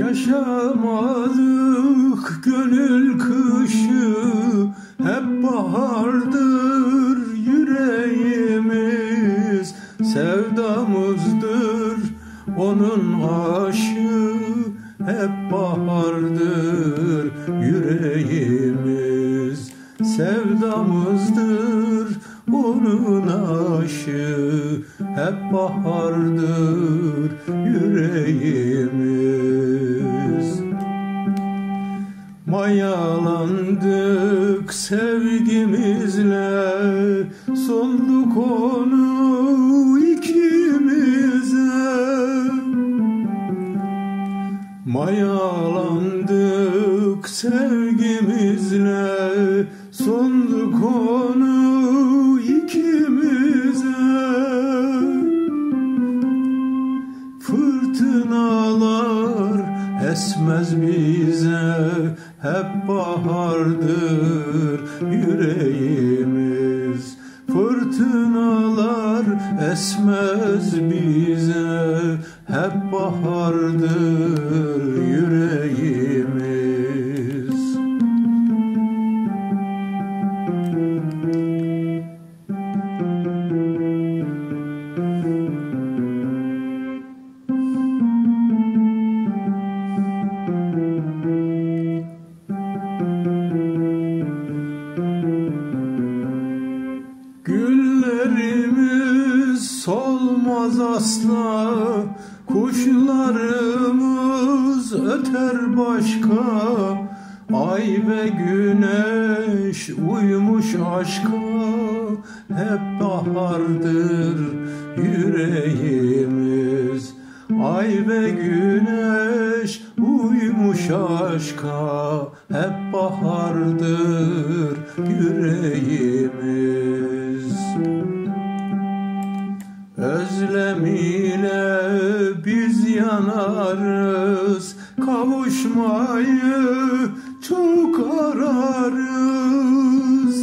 Yaşamadık gönül kışı, hep bahardır yüreğimiz. Sevdamızdır onun aşı, hep bahardır yüreğimiz. Sevdamızdır onun aşı, hep bahardır yüreğimiz. Mayalandık sevgimizle, sunduk onu ikimize. Mayalandık sevgimizle, sunduk onu ikimize. Fırtınalar esmez bize, hep bahardır yüreğimiz. Fırtınalar esmez bize, hep bahardır yüreğimiz. Güllerimiz solmaz asla, kuşlarımız öter başka. Ay ve güneş uymuş aşka, hep bahardır yüreğimiz. Ay ve güneş uymuş aşka, hep bahardır yüreğimiz. Özlem ile biz yanarız, kavuşmayı çok ararız.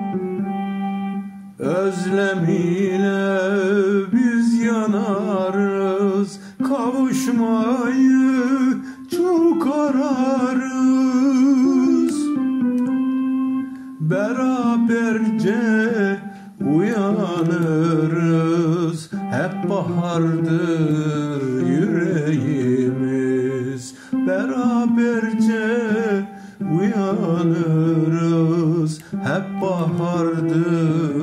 Özlem ile biz yanarız, kavuşmayı çok ararız. Beraberce uyanırız, hep bahardır yüreğimiz. Beraberce uyanırız, hep bahardır